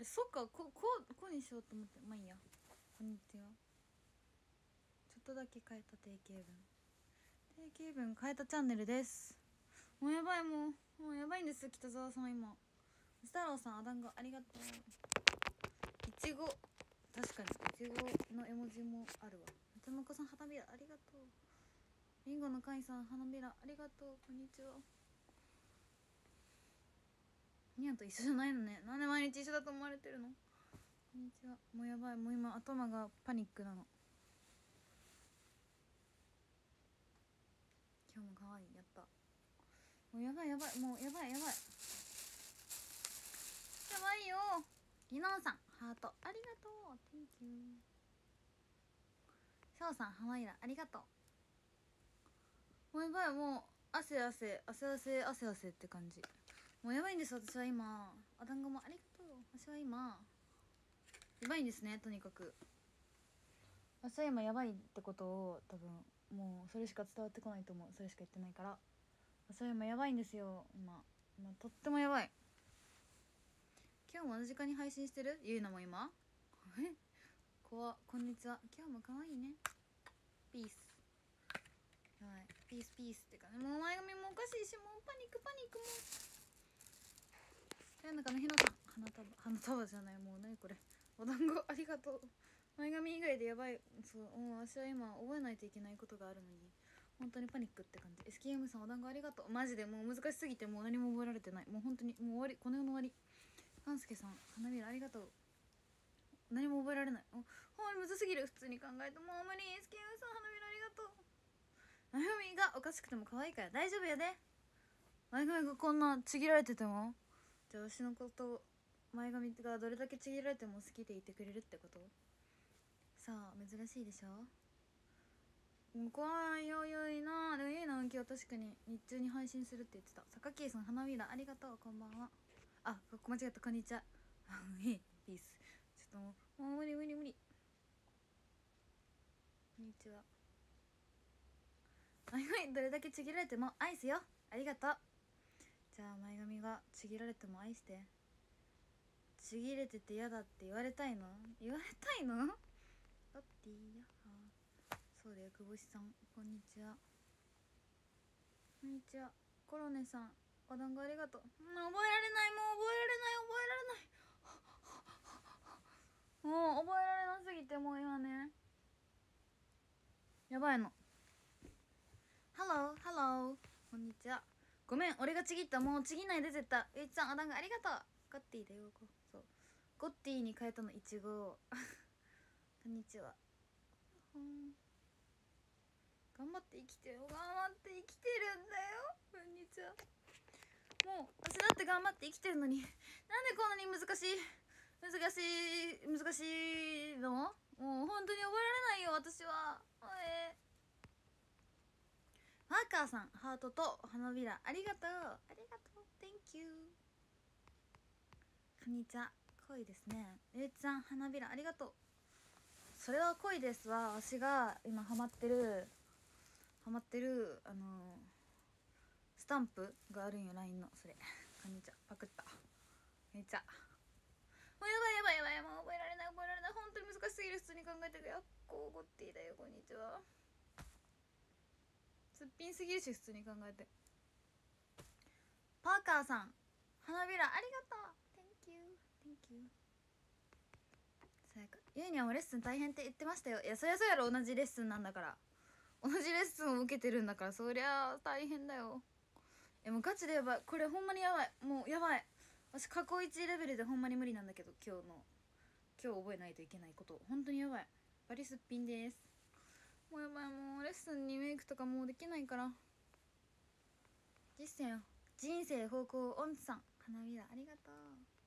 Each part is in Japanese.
そっか、こにしようと思って。まあいいや。こんにちは。ちょっとだけ変えた定型文変えたチャンネルです。もうやばい、もうやばいんですよ。北沢さん今。太郎さん、あだんごありがとう。いちご、確かにいちごの絵文字もあるわ。たまこさん、花びらありがとう。りんごのかいさん、花びらありがとう。こんにちは。ニャンと一緒じゃないのね。なんで毎日一緒だと思われてるの。こんにちは。もうやばい、もう今頭がパニックなの。今日も可愛い。やった。もうやばい、もうやばいよ。ギノンさん、ハートありがとう。 Thank you。 ショウさん、ハワイラありがとう。もうやばい、もう汗って感じ。もうやばいんです。私は今、あだんごもありがとう。私は今やばいんですね。とにかく私は今やばいってことを多分もうそれしか伝わってこないと思う。それしか言ってないから。私は今やばいんですよ。今とってもやばい。今日も同じ時間に配信してるゆうなも今怖っ。こんにちは。今日も可愛いね。ピース。やばい。ピースってかね。もう前髪もおかしいし、もうパニックもう。なんかのひなさん、花束じゃない。もう何これ。お団子ありがとう。前髪以外でやばい。そう、もう私は今覚えないといけないことがあるのに本当にパニックって感じ。 SKM さん、お団子ありがとう。マジでもう難しすぎてもう何も覚えられてない。もう本当にもう終わり。この世の終わり。半助さん、花びらありがとう。何も覚えられない。ほんまにむずすぎる。普通に考えてもう無理。 SKM さん、花びらありがとう。前髪がおかしくても可愛いから大丈夫やで。前髪がこんなちぎられてても、じゃあ私のこと前髪がどれだけちぎられても好きでいてくれるってこと。さあ珍しいでしょ。もう怖いよ。ゆいな。でもゆいな運気は確かに日中に配信するって言ってた。榊さん、花びらありがとう。こんばんは。あ、間違えた。こんにちは。ピース。ちょっともう無理。こんにちは。前髪どれだけちぎられても愛すよ。ありがとう。じゃあ前髪がちぎられても愛して。ちぎれてて嫌だって言われたいの。だっていや。そうだよ。久保さん、こんにちは。コロネさん、お団子ありがとう。覚えられない。もう覚えられなすぎて、もう今ねやばいの。ハロー、こんにちは。ごめん、俺がちぎった。もうちぎんないで絶対。ゆいちさん、お団子ありがとう。ゴッティだよ。そう、ゴッティに変えたの。いちごこんにちは。頑張って生きてるんだよ。こんにちは。もう私だって頑張って生きてるのに、なんでこんなに難しいの。もう本当に覚えられないよ私は。マーカーさん、ハートと花びらありがとう。Thank you。 こんにちは。恋ですね。ゆうちさん、花びらありがとう。それは恋ですわ。私が今ハマってるスタンプがあるんよ。 LINE のそれ。こんにちは。パクった。めっちゃもうやばい。もう覚えられない。本当に難しすぎる。普通に考えてる。やっこゴッティだよ。こんにちは。すっぴんすぎるし普通に考えて。パーカーさん、花びらありがとう。 Thank you。 さやか、ゆいにはもレッスン大変って言ってましたよ。いやそりゃそうやろ。同じレッスンなんだから。同じレッスンを受けてるんだから、そりゃ大変だよ。もうガチでやばい。これほんまにやばい。もうやばい。私過去1レベルでほんまに無理なんだけど、今日覚えないといけないこと本当にやばい。バリすっぴんです。もうやばい。もうレッスンにメイクとかもうできないから。人生方向音痴さん、花びらありがとう。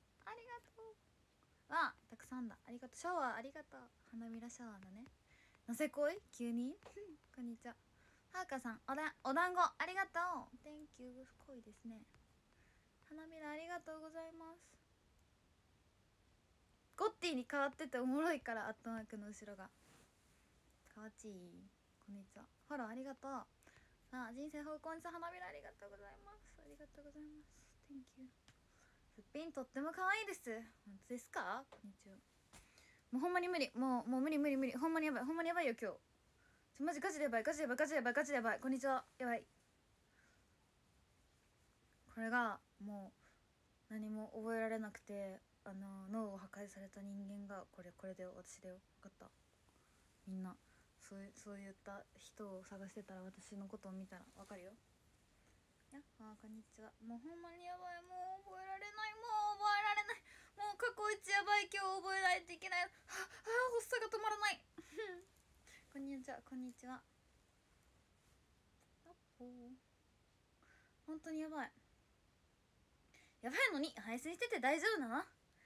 わあ、たくさんだ。ありがとう。シャワーありがとう。花びらシャワーだね。なぜ恋急にこんにちは。はーかさん、お団子ありがとう。 Thank you。 恋ですね。花びらありがとうございます。ゴッティに変わってておもろいから。アットマークの後ろがかわちい。こんにちは。フォローありがとう。人生方向にさ、花びらありがとうございます。Thank you。 すっぴんとっても可愛いです。本当ですか？こんにちは。もうほんまに無理、もう無理無理無理、ほんまにやばい、ほんまにやばいよ今日。マジガチでやばい、ガチでやばい、ガチでやばい、ガチでやばい。こんにちは。やばい。これがもう何も覚えられなくて、脳を破壊された人間がこれで私だよ。分かった？みんなそういった人を探してたら、私のことを見たら分かるよ。やっほー、こんにちは。もうほんまにやばい、もう覚えられない、もう覚えられない、もう過去一やばい、今日覚えないといけない。はあ、発作が止まらないこんにちは、こんにちは。本当にやばい、やばいのに配信してて大丈夫なの？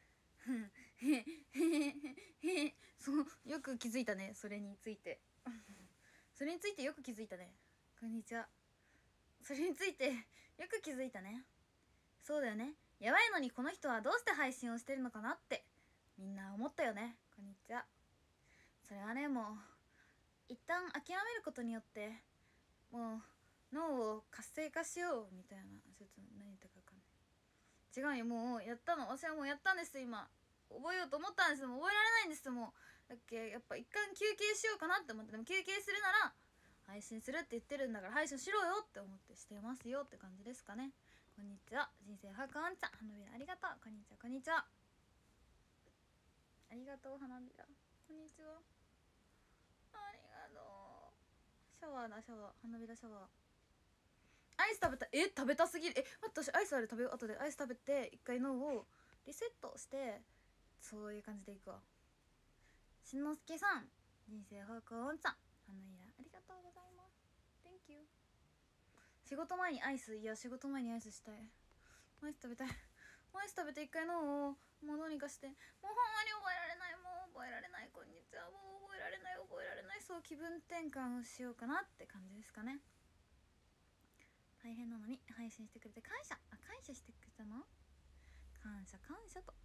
そうよく気づいたね、それについてそれについてよく気づいたね。こんにちは。それについてよく気づいたね。そうだよね、やばいのにこの人はどうして配信をしてるのかなってみんな思ったよね。こんにちは。それはね、もう一旦諦めることによってもう脳を活性化しようみたいな、ちょっと何言ったか分かんない。違うよ、もうやったの、私はもうやったんです。今覚えようと思ったんです。もう覚えられないんです。もうだっけ、やっぱ一旦休憩しようかなって思って、でも休憩するなら配信するって言ってるんだから配信しろよって思ってしてますよって感じですかね。こんにちは。人生はかんちゃん、花びらありがとう。こんにちは、こんにちは。ありがとう、花びら。こんにちは。ありがとう。シャワーだ、シャワー、花びらシャワー。アイス食べた。食べたすぎる。待って、私アイスある、食べよう。後でアイス食べて一回脳をリセットして、そういう感じでいくわ。しんのすけさん、人生方向おんちゃん、花びらありがとうございます。 Thank you。 仕事前にアイス、いや仕事前にアイスしたい。アイス食べたい。アイス食べて一回脳をもうどうにかして、もうほんまに覚えられない、もう覚えられない。こんにちは。もう覚えられない、覚えられない。そう気分転換をしようかなって感じですかね。大変なのに配信してくれて感謝。感謝してくれたの？感謝感謝と。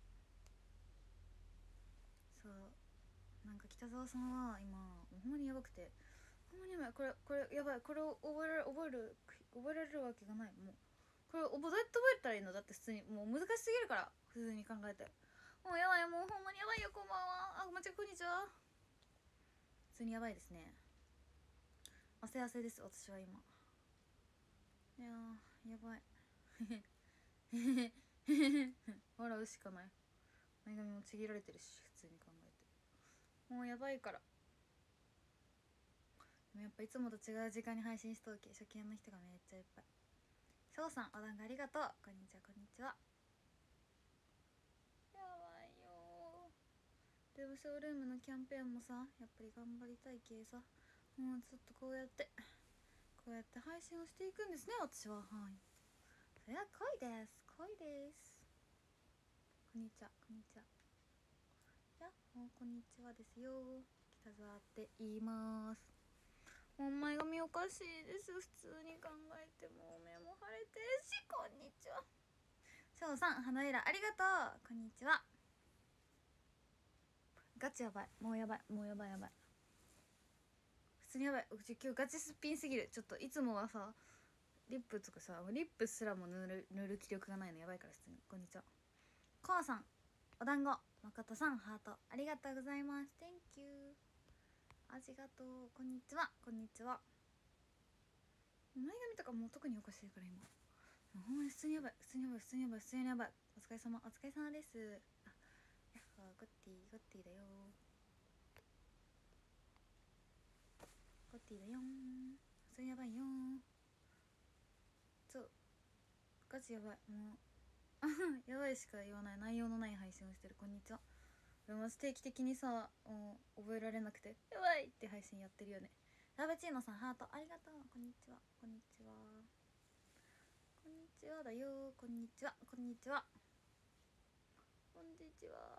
そう、なんか北沢さんは今ほんまにやばくて、ほんまにやばい。これやばい。これを覚えられるわけがない。もうこれどうやって覚えたらいいの？だって普通にもう難しすぎるから、普通に考えて。もうやばい、もうほんまにやばいよ。こんばんは。間違え、こんにちは。普通にやばいですね。汗汗です私は今。いやーやばい笑うしかない。前髪もちぎられてるし、普通に考えてもうやばいから。でもやっぱいつもと違う時間に配信しとけ。初見の人がめっちゃいっぱい。翔さん、お団子ありがとう。こんにちは、こんにちは。やばいよー。でもショールームのキャンペーンもさ、やっぱり頑張りたい系さ、もうちょっとこうやって配信をしていくんですね、私は。はい、それは恋です、恋です。こんにちは、こんにちは。やっほー、こんにちはですよ。北沢って言います。もう前髪おかしいです、普通に考えて。も目も腫れてるし。こんにちは。翔さん、花びらありがとう。こんにちは。ガチやばい、もうやばい、もうやばいやばい。普通にやばい。うち今日ガチすっぴんすぎる。ちょっといつもはさリップとかさ、リップすらも塗る気力がないのやばいから。普通にこんにちは。コアさん、お団子。誠さん、ハートありがとうございます。 Thank you。 ありがとう。こんにちは、こんにちは。前髪とかもう特におかしいから今。ほんまに普通にやばい、普通にやばい、普通にやばい、普通にやばい。お疲れ様、お疲れ様です。あ、やっほー、ゴッティゴッティだよー、ゴッティだよー。普通にやばいよー。そうガチやばい、もうやばいしか言わない、内容のない配信をしてる。こんにちは。でも定期的にさ、覚えられなくてやばいって配信やってるよね。ラベチーノさん、ハートありがとう。こんにちは、こんにちは、こんにちはだよ。こんにちは、こんにちは、こんにちは。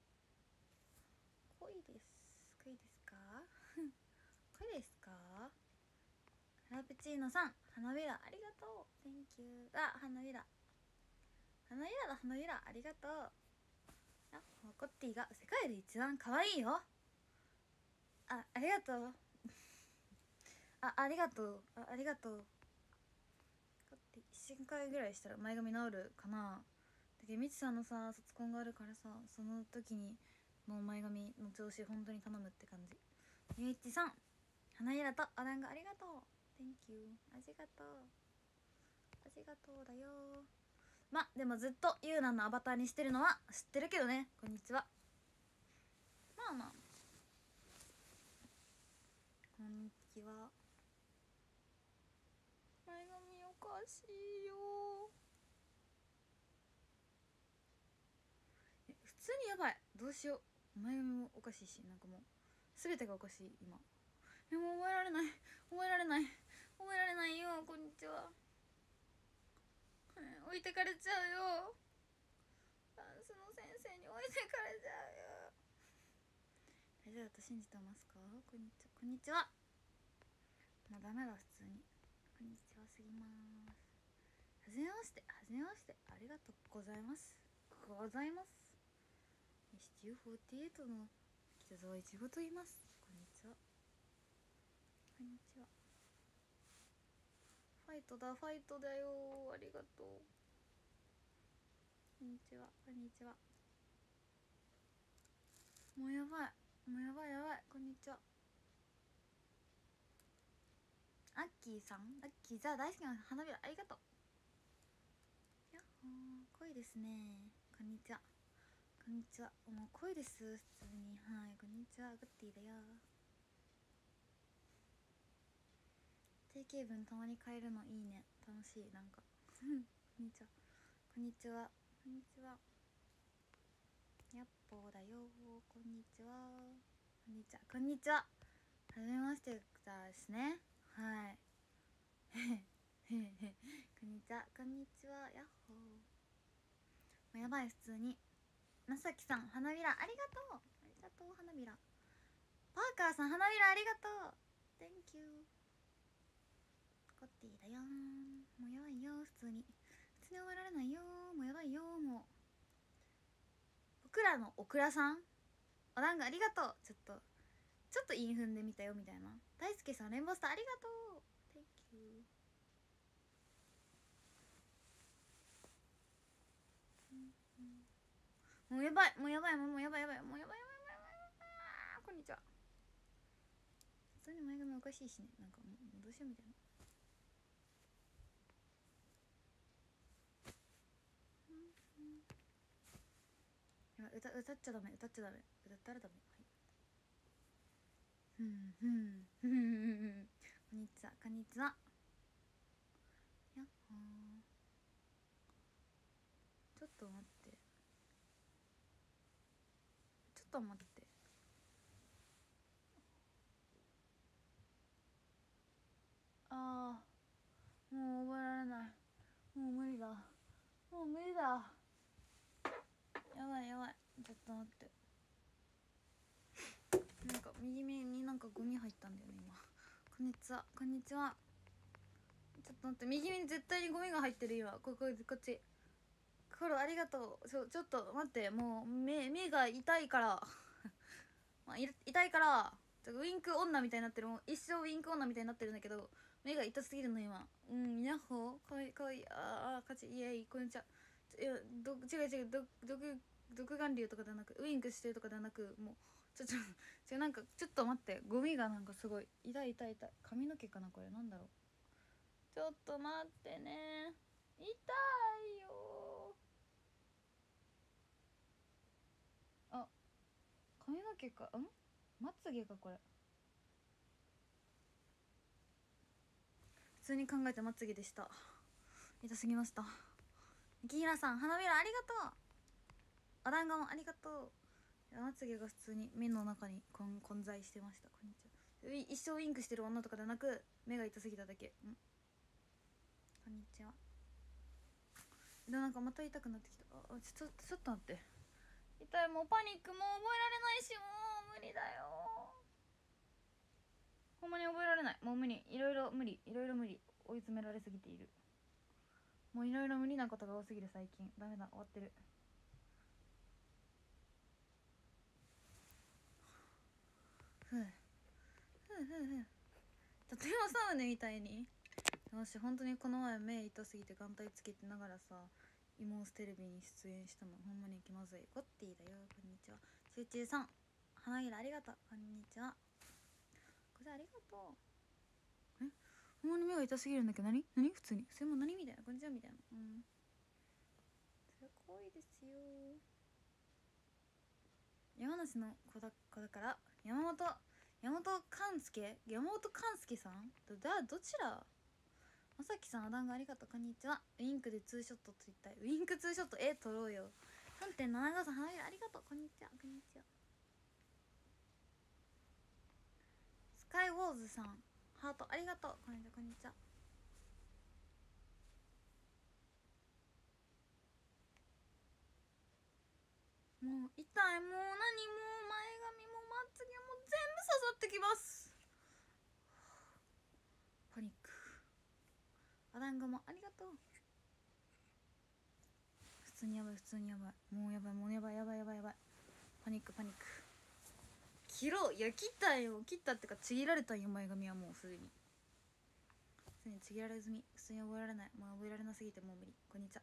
恋です、恋ですか恋ですか。ラペチーノさん、花びらありがとう。 Thank you。 花びら、花びらだ、花びらありがとう。コッティが世界で一番可愛いよ。ありがとうありがとう。ありがとう。コッティ1週間ぐらいしたら前髪治るかなってみちさんのさ卒コンがあるからさ、その時にの前髪の調子本当に頼むって感じ。ゆいちさん花びらとお団子ありがとう。 Thank you。 ありがとうありがとうだよ。までもずっとゆうなのアバターにしてるのは知ってるけどね。こんにちは。まあまあこんにちは。前髪おかしいよ。普通にやばい。どうしよう。前髪もおかしいし、なんかもう全てがおかしい今。でも覚えられない、覚えられない、覚えられないよ。こんにちは。置いてかれちゃうよ。ダンスの先生に置いてかれちゃうよ。大丈夫だと信じてますか。こんにちは。こんにちは。もうダメだ普通に。こんにちはすぎます。はじめまして、はじめまして。ありがとうございます。ございます。STU48 の北沢いちごと言います。こんにちは。こんにちは。ファイトだ、ファイトだよ。ありがとう。こんにちは、こんにちは。もうやばい、もうやばいやばい。こんにちは。アッキーさん、アッキーザ大好きな花びらありがとう。やっほー、濃いですね。こんにちは。こんにちは。もう濃いです普通に。はい、こんにちは。グッティだよ。定型文たまに変えるのいいね。楽しい。なんかこんにちは。こんにちは。こんにちは。やっぽーだよ。こんにちは。こんにちは。こんにちは。はじめましてですね。はい。こんにちは。こんにちは。やっほー。もうやばい普通に。まさきさん花びらありがとう。ありがとう花びら。パーカーさん花びらありがとう。 Thank you。 コッティだよ。もうやばいよ普通に。普通に覚えられないよ。もうやばいよ。もう僕らのオクラさんお団子ありがとう。ちょっと韻踏んでみたよみたいな。大輔さんレンボスターありがとう。 Thank you。 もうやばい、もうやばい、もうやばいやばい、もうやばいやばいやばいやばい。こんにちは。普通に前髪おかしいしね。なんかもうどうしようみたいな。歌っちゃダメ、歌っちゃダメ、歌ったらダメ。はい。こんにちは、こんにちは。やっほー。ちょっと待って、ちょっと待って。あー、もう覚えられない。もう無理だ、もう無理だ。やばいやばい、ちょっと待って。なんか右目になんかゴミ入ったんだよね今。こんにちは、こんにちは。ちょっと待って、右目に絶対にゴミが入ってる今。こっち。黒ありがとう。ちょっと待って、もう目が痛いからまあ、痛いからウィンク女みたいになってる。もう一生ウィンク女みたいになってるんだけど、目が痛すぎるの今。ヤッホー、かわいいかわいい。ああ勝ち、イエーイ。こんにちは。いや違う独眼竜とかではなく、ウインクしてるとかではなく、もうなんかちょっと待って、ゴミがなんかすごい痛い。髪の毛かなこれ。なんだろう。ちょっと待ってね、痛いよ。あ、髪の毛か。まつげかこれ。普通に考えてまつげでした。痛すぎました。木平さん花びらありがとう。お団子もありがとう。まつげが普通に目の中に混在してました。こんにちは。一生ウインクしてる女とかではなく、目が痛すぎただけ。こんにちは。でもなんかまた痛くなってきた。ちょっと待って、痛い。もうパニック。もう覚えられないし、もう無理だよ。ほんまに覚えられない。もう無理。いろいろ無理。追い詰められすぎている。もういろいろ無理なことが多すぎる最近。ダメだ、終わってる。例えばサウネみたいに。私本当にこの前目痛すぎて眼帯つけてながらさ、 イモンステレビに出演したのほんまに気まずい。ゴッティだよ、こんにちは。集中さん、花びらありがとう、こんにちは。これありがとう。ほんまに目が痛すぎるんだけど、何普通にそれも何みたいな、こんにちはみたいな。すごいですよ。山梨の子だから山本勘介さんどちら。まさきさん、お団子ありがとう、こんにちは。ウインクでツーショット撮りたい。ウインクツーショット撮ろうよ。3.75 さん、花びらありがとう、こんにちは。こんにちは。スカイウォーズさん、ハートありがとう、こんにちは。こんにちは。もう痛い。もう何、もう前髪もまつげも全部刺さってきます。パニック。お団子もありがとう。普通にやばい、普通にやばい。もうやばい、もうやばい、やばいやばいやばい。パニックパニック。切ろう。いや、切ったよ。切ったってかちぎられたんよ、前髪は。もうすでにちぎられ済み。普通に覚えられない。もう覚えられなすぎてもう無理。こんにちは。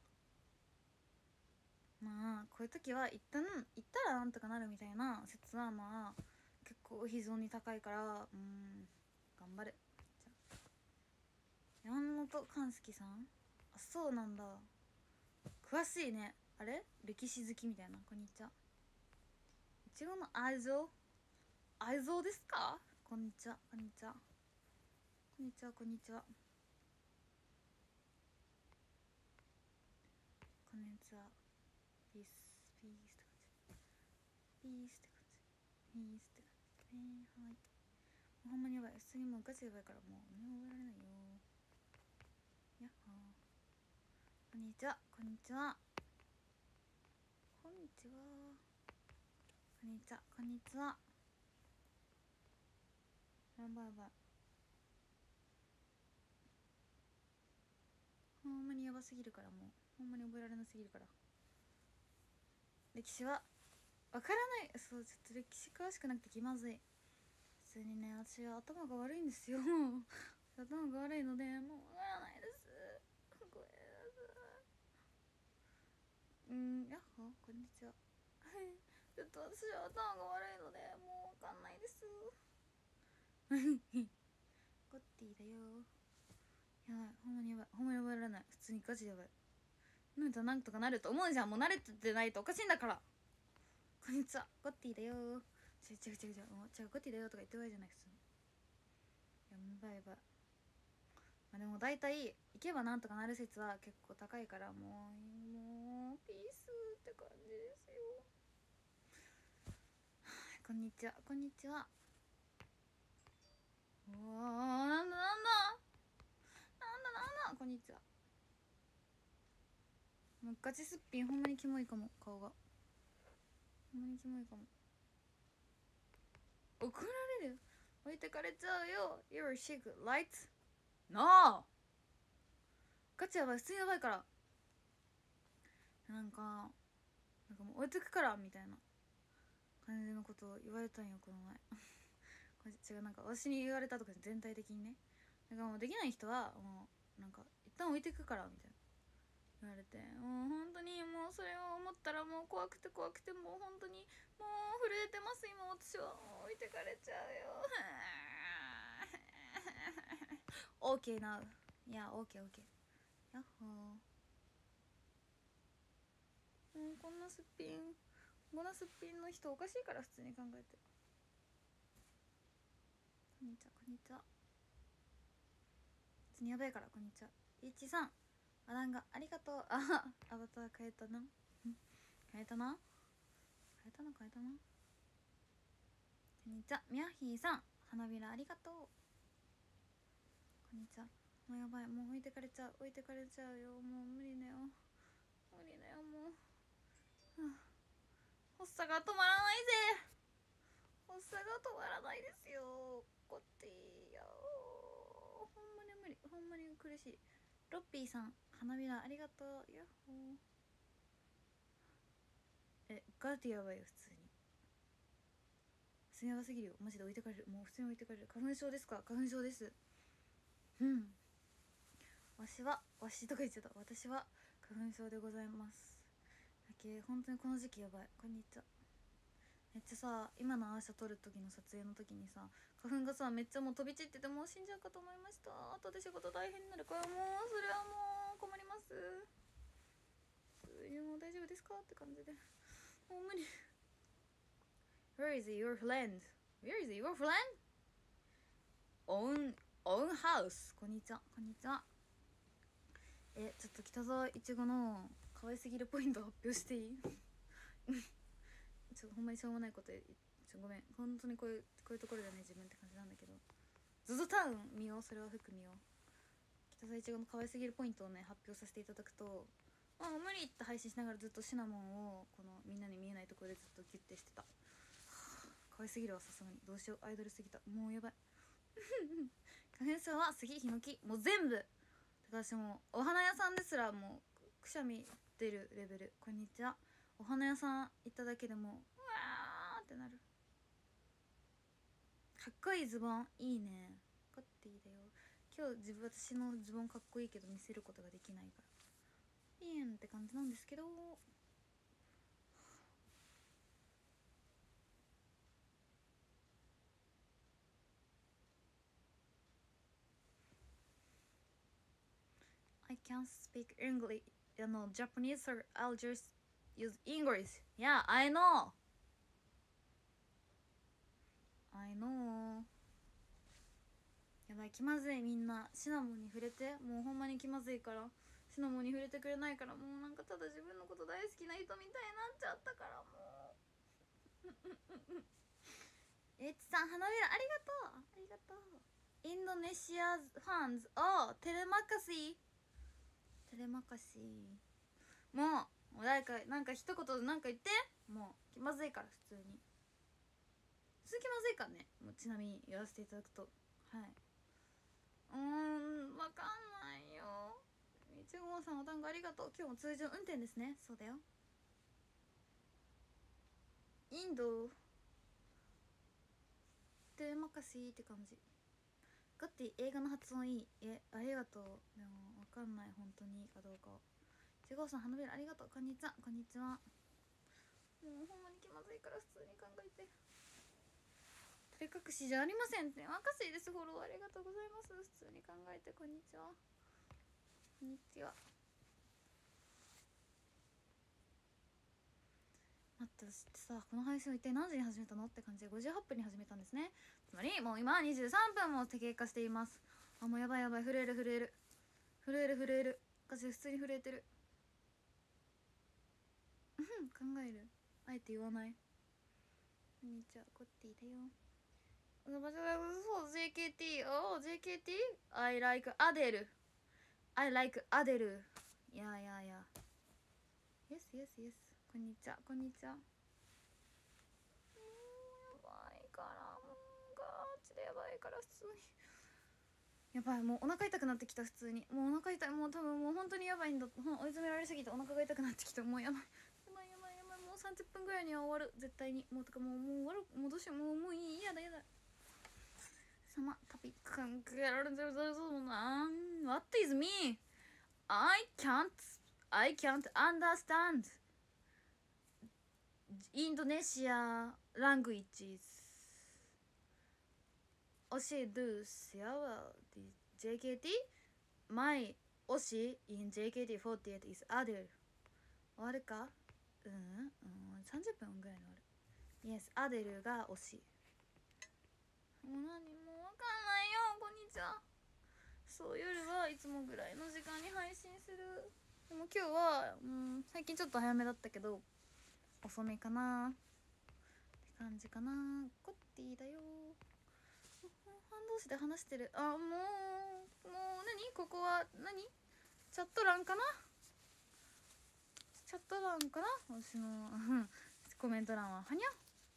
まあこういう時は一旦行ったらなんとかなるみたいな説はまあ結構非常に高いから、頑張る。じゃあ山本勘介さん、あ、そうなんだ、詳しいね。あれ歴史好きみたいな。こんにちは。いちごの愛情ですか。こんにちは。こんにちは。こんにちは。こんにちは。こんにちは。ピースピースって感じ。ピースって感じ。ピースって感じね。はい。ほんまにやばい。普通にもうガチやばいからもう何も覚えられないよ。やっほー。こんにちは。こんにちは。こんにちは。こんにちは。こんにちは。やばいやばい。ほんまにやばすぎるからもうほんまに覚えられなすぎるから。歴史はわからない。そう、ちょっと歴史詳しくなくて気まずい。普通にね、私は頭が悪いんですよ頭が悪いのでもうわからないです。ごめんなさい。やっほー、こんにちは。はい、ちょっと私は頭が悪いのでもうわかんないですゴッティだよ。やばい、ほんまにやばい。ほんまに覚えられない。普通にガチでやばい。なんとなんとかなると思うじゃん。もう慣れてないとおかしいんだから。こんにちは、ゴッティだよ。違う、ゴッティだよとか言ってるわけじゃない。普通にやばいやばい。まあでも大体行けばなんとかなる説は結構高いから、もうピースって感じですよ。こんにちは。こんにちは。おお、なんだこんにちは。もうガチすっぴんほんまにキモいかも。顔がほんまにキモいかも。怒られる。置いてかれちゃうよ。 You're sick right? No! ガチやばい。普通にやばいから。なんかもう置いてくからみたいな感じのことを言われたんよ、この前これ違う、なんか私に言われたとか全体的にね。だからもうできない人はもうなんか一旦置いてくからみたいな言われて、もう本当にもうそれを思ったらもう怖くてもう本当にもう震えてます今私は。もう置いてかれちゃうよOK now。 いや OK。 やっほー。こんなすっぴんの人おかしいから普通に考えて。こんにちは。こんにちは。普通にやばいから。こんにちは。いちさん、お団子ありがとう。アバター変えたな変えたな。こんにちは。ミャヒーさん、花びらありがとう。こんにちは。もうやばい。もう置いてかれちゃうよ。もう無理だよもう、発作が止まらないぜ。発作が止まらないですよ。こっていいよ。ほんまに無理。ほんまに苦しい。ロッピーさん、花びらありがとう。ヤッホー。ガティやばいよ。普通にやばすぎるよ。マジで置いてかれる。もう普通に置いてかれる。花粉症ですか。花粉症です。わしとか言っちゃった。私は花粉症でございます。だけ本当にこの時期やばい。こんにちは。めっちゃさ、今のアーシャ撮る時の撮影の時にさ、花粉がさめっちゃもう飛び散ってて、もう死んじゃうかと思いました。後で仕事大変になるから、もうそれはもう困ります。もう大丈夫ですかって感じで、もう無理。 Where is your friend? Where is your friend? own house。 こんにちは。こんにちは。ちょっと北沢いちごの可愛すぎるポイント発表していい？ほんまにしょうもないことごめん、本当にこういうところだね自分って感じなんだけど、ZOZO タウン見よう。それは服見よう。北沢いちごの可愛すぎるポイントをね発表させていただくと、無理って配信しながらずっとシナモンをこのみんなに見えないところでずっとギュッてしてた。可愛すぎるわ、さすがに。どうしよう、アイドルすぎた、もうやばい。花粉症は杉ヒノキ、もう全部。私もお花屋さんですらもうくしゃみ出るレベル。こんにちは。お花屋さん行っただけでもうわーってなる。かっこいいズボンいいね。かっていいだよ。今日私のズボンかっこいいけど見せることができないからいいんって感じなんですけど、I can't speak English, Japanese, or I'll just use English. Yeah, I know. I know. やばい、気まずい。みんなシナモンに触れて、もうほんまに気まずいから。シナモンに触れてくれないから、もうなんかただ自分のこと大好きな人みたいになっちゃったから、もう。エッチさん、花びらありがとう。ありがとう。インドネシアファンズ、テレマカシー。テレマカシー。もう誰かなんか一言なんか言って。もう気まずいから、普通に気まずいからね。もうちなみに言わせていただくと、はい。わかんないよ。1号さんお団子ありがとう。今日も通常運転ですね。そうだよ。インドテレマカシーって感じ。ガッティ映画の発音いい。ありがとう。でもわかんない、本当にいいかどうかは。1号さん花びらありがとう。こんにちは。こんにちは。もうほんまに気まずいから普通に考えて。照れ隠しじゃありませんって。若しいです。フォローありがとうございます。普通に考えて。こんにちは。こんにちは。待って、私ってさ、この配信を一体何時に始めたのって感じで58分に始めたんですね。つまりもう今23分も経過しています。もうやばいやばい。震える震える震える震える。私普通に震えてる。考える。あえて言わない。こんにちは、コッティだよ。そう、JKT。 JKT I like Adele. I like Adele. いやいやいや。Yes yes yes。 こんにちは、こんにちは。やばいから、もうガチでやばいから、普通にやばい。もうお腹痛くなってきた。普通にもうお腹痛い。もう多分もう本当にやばいんだ。追い詰められすぎてお腹が痛くなってきて、もうやばいやばいやばいやばい。もう30分ぐらいには終わる絶対に。もうとかもう終わる。もうどうしよう。もういい。やだやだ。様トピック関係あるぞな。 What is me? I can't understand Indonesia languages. 教えdo しやわ JKT My 推し in JKT48 is Adele。 終わるか。30分ぐらいで終わる。 Yes アデルが推し。もう何もう分かんないよ。こんにちは。そう、夜はいつもぐらいの時間に配信する。でも今日は最近ちょっと早めだったけど遅めかなって感じかな。コッティだよ。ファン同士で話してる。もう何ここは何チャット欄かな。チャット欄かな。私のコメント欄ははにゃ。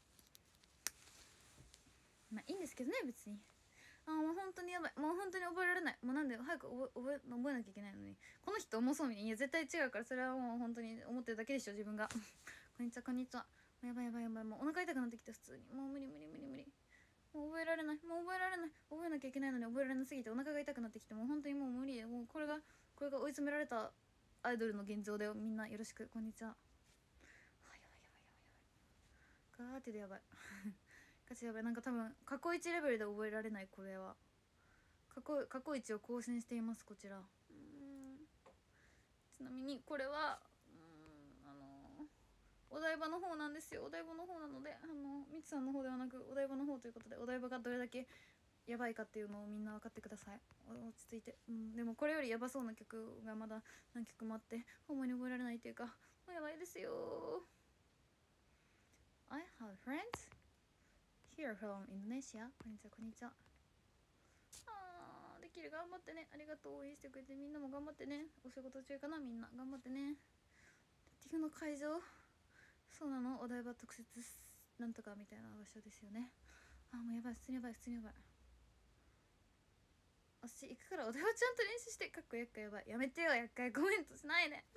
まあいいんですけどね、別に。もう本当にやばい。もう本当に覚えられない。もうなんで早く覚えなきゃいけないのに。この人重そうに。いや絶対違うから。それはもう本当に思ってるだけでしょ自分が。こんにちはこんにちは。やばいやばいやばい。もうお腹痛くなってきた。普通にもう無理無理無理無理。もう覚えられない。もう覚えられない。覚えなきゃいけないのに覚えられなすぎてお腹が痛くなってきて、もう本当にもう無理。もうこれが追い詰められたアイドルの現状だよ。みんなよろしく。こんにちは。やばいやばいやばいやばい。ガーってでやばいガチやばい。なんか多分過去1レベルで覚えられない。これは過去1を更新しています。こちらちなみにこれはお台場の方なんですよ。お台場の方なのでみつさんの方ではなくお台場の方ということで、お台場がどれだけやばいかっていうのをみんな分かってください。落ち着いて、でもこれよりやばそうな曲がまだ何曲もあってほんまに覚えられないっていうか、もうやばいですよ。 I have friends here from Indonesia。 こんにちはこんにちは。できる、頑張ってね。ありがとう、応援してくれて。みんなも頑張ってね。お仕事中かな、みんな頑張ってね。っていうの会場、そうなの、お台場特設なんとかみたいな場所ですよね。もうやばい、普通にやばい、普通にやばい。私行くからお台場ちゃんと練習して。かっこ厄介。やばい、やめてよ、厄介コメントしないで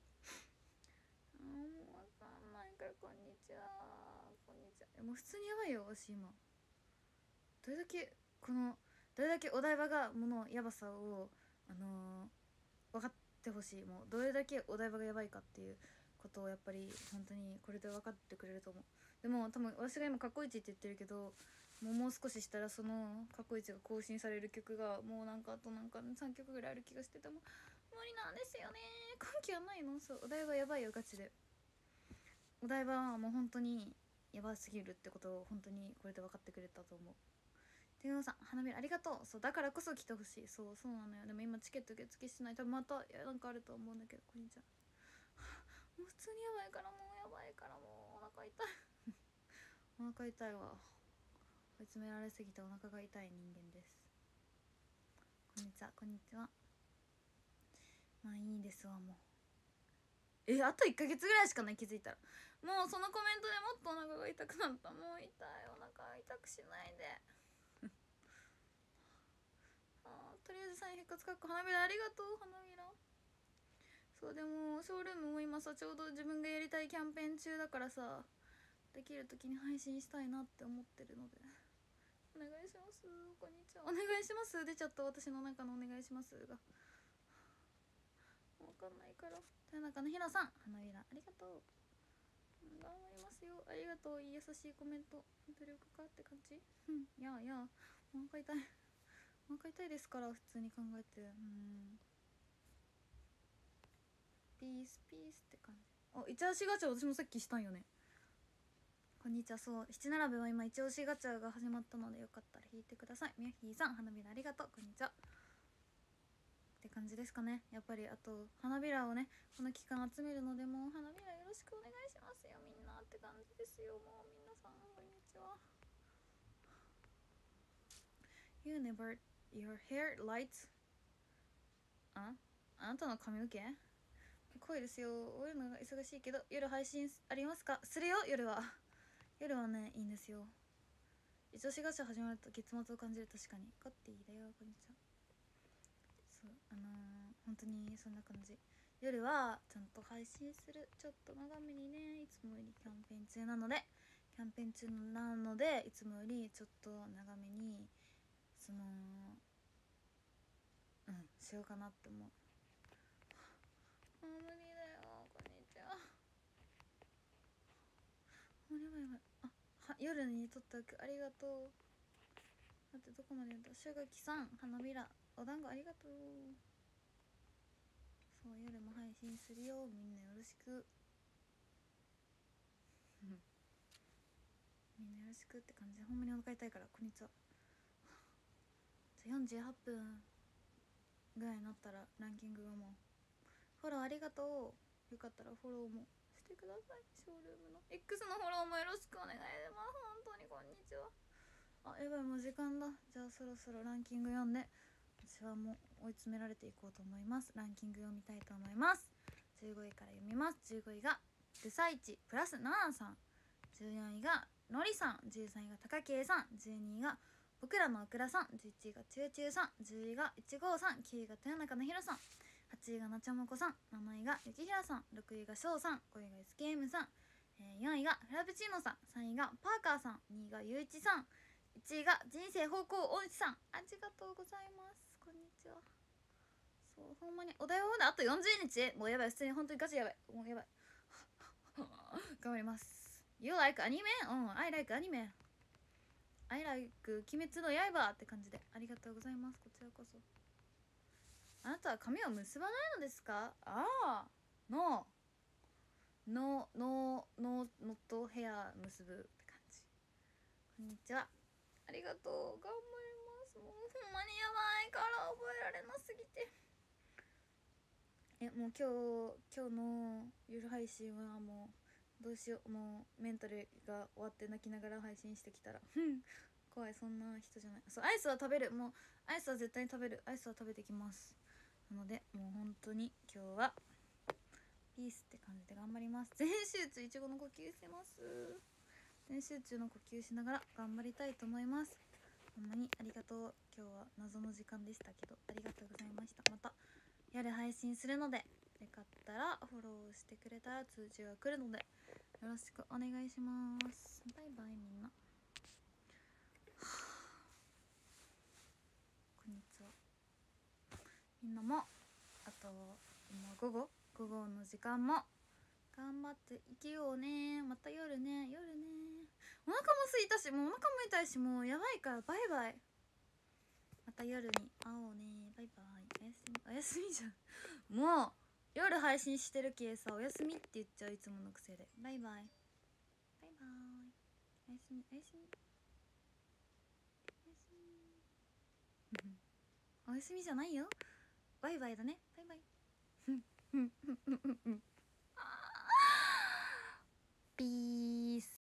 もうわかんないから。こんにちはこんにちは。もう普通にやばいよ。私今どれだけお台場がものやばさを分かってほしい。もうどれだけお台場がやばいかっていうことをやっぱり本当にこれで分かってくれると思う。でも多分私が今過去一って言ってるけど、もう少ししたらその過去一が更新される曲がもうなんかあとなんか3曲ぐらいある気がしてても無理なんですよね。根拠はないの。そう、お台場やばいよガチで。お台場はもう本当にやばすぎるってことを本当にこれで分かってくれたと思う。天王さん、花びらありがとう。そうだからこそ来てほしい。そうなのよ。でも今チケット受付してない。多分またなんかあると思うんだけど。こんにちは。もう普通にやばいから、もうやばいから、もうお腹痛いお腹痛いわ。追い詰められすぎてお腹が痛い人間です。こんにちはこんにちは。まあいいですわ。もうあと1ヶ月ぐらいしかない。気づいたら。もうそのコメントでもっとお腹が痛くなった。もう痛い。お腹痛くしないでとりあえずサイン復活かっこ花びらありがとう。花びらそう、でもショールームも今さちょうど自分がやりたいキャンペーン中だからさ、できる時に配信したいなって思ってるのでお願いします。こんにちは。お願いします出ちゃった。私の中のお願いしますが分かんないから。豊中のひろさん、花びらありがとう。頑張りますよ。ありがとう。優しいコメント。努力かって感じ。いやいや、お腹痛い。お腹痛いですから、普通に考えて。ピースピースって感じ。一押しガチャ私もさっきしたんよね。こんにちは。そう、七並べは今一押しガチャが始まったのでよかったら引いてください。みやひーさん、花びらありがとう。こんにちはって感じですかね。やっぱりあと花びらをねこの期間集めるので、もう花びらよろしくお願いしますよみんなって感じですよ。もう皆さんこんにちは。 You never your hair lights あなたの髪の毛濃いですよ。終えるのが忙しいけど夜配信ありますか。するよ。夜はねいいんですよ。一押しガチャ始まると月末を感じる。確かに。コッティだよ。こんにちは。そう本当にそんな感じ。夜はちゃんと配信する。ちょっと長めにね、いつもよりキャンペーン中なのでいつもよりちょっと長めにしようかなって思う。無理だよ。こんにちは。もうやばいやばい。夜に撮った曲ありがとう。だってどこまでやった。しゅがきさん、花びらお団子ありがとう。そう、夜も配信するよ。みんなよろしくみんなよろしくって感じで、ほんまにお腹痛いから。こんにちは。じゃあ48分ぐらいになったらランキングがもうフォローありがとう。よかったらフォローもしてください。ショールームの X のフォローもよろしくお願いします。本当にこんにちは。やばい、もう時間だ。じゃあそろそろランキング読んで、私はもう追い詰められていこうと思います。ランキング読みたいと思います。15位から読みます。15位がルサイチプラスナナさん、14位がのりさん、13位が高圭さん、12位が僕らのオクラさん、11位がチューチューさん、10位が153さん、9位が豊中のひろさん、8位がなちゃもこさん、7位がゆきひらさん、6位がしょうさん、5位が SKM さん、4位がフラペチーノさん、3位がパーカーさん、2位がゆういちさん、1位が人生方向音痴さん。ありがとうございます。こんにちは。 そうほんまにお題はまだあと40日。もうやばい、普通に本当にガチやばい、もうやばい頑張ります。 You like anime? うん、 I like anime。 I like 鬼滅の刃って感じでありがとうございます。こちらこそ。あなたは髪を結ばないのですか？ああ、ノーノーノーノーノットヘア結ぶって感じ。こんにちは、ありがとう、頑張ります。もうほんまにやばいから覚えられなすぎて。もう今日の夜配信はもうどうしよう、もうメンタルが終わって泣きながら配信してきたら怖い、そんな人じゃない。そう、アイスは食べる、もうアイスは絶対に食べる、アイスは食べてきます。なのでもう本当に今日はピースって感じで頑張ります。全集中、いちごの呼吸してます。全集中の呼吸しながら頑張りたいと思います。ほんまにありがとう。今日は謎の時間でしたけどありがとうございました。また夜配信するので、よかったらフォローしてくれたら通知が来るのでよろしくお願いします。バイバイみんな。こんにちは。みんなもあと今午後の時間も頑張っていけようね。また夜ね、夜ね。お腹も空いたし、もうお腹も痛いし、もうやばいからバイバイ。また夜に会おうね。バイバイ。おやすみ。おやすみじゃんもう夜配信してるけさ、おやすみって言っちゃう、いつもの癖で。バイバイバイバイ。おやすみおやすみおやすみおやすみじゃないよ、バイバイだね。バイバイピース。